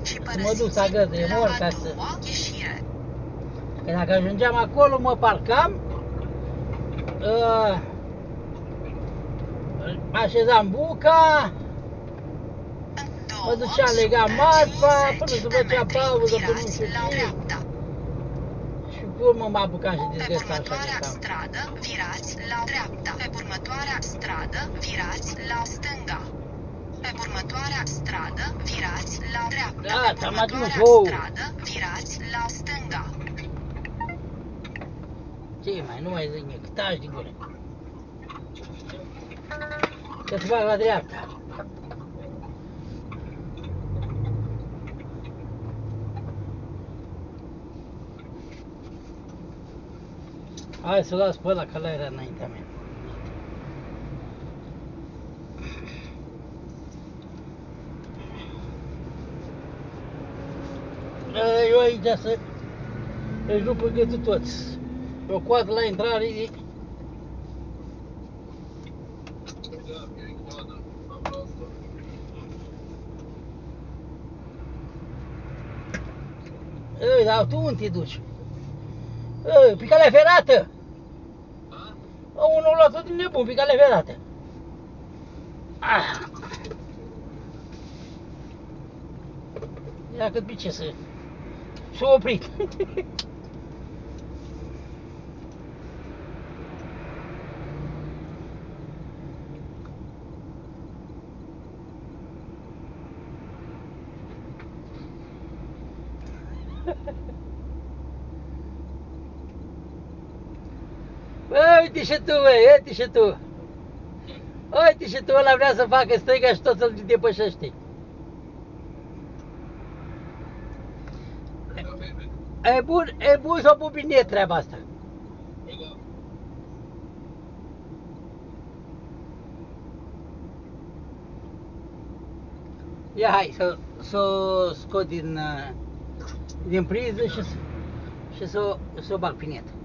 să mă duc să agăză mor ca să... ieșire. Că dacă ajungeam acolo, mă parcam, așezam buca, mă duceam, legam marfa, până se făcea pauză, până nu știu ce. Și pe urmă mă apucam și dezgăstam așa de cam. Stradă, virați la dreapta. Pe următoarea stradă, virați la stânga. Pe următoarea stradă, virați la dreapta. Da, Pe ți-am ajuns, următoarea stradă, virați la stânga. Ce mai, nu mai zic nimic, taci din gură. Că se fac la dreapta. Hai să las pe ăla, că ăla era înaintea mea. Eu aici să își rupă gâtul toți. O coadă la intrare e... Ei, dar tu unde te duci? Ei, pe calea ferată! Unul a luat-o din nebun, pe calea ferată. Ia cât pe ce să... S-a oprit. Bă, uite și tu, bă, uite și tu. Uite și tu, ăla vrea să facă stânga și tot să-l depășește. E bun sau bun bine treaba asta? Ia hai să o scot din priză și să o bag pe net.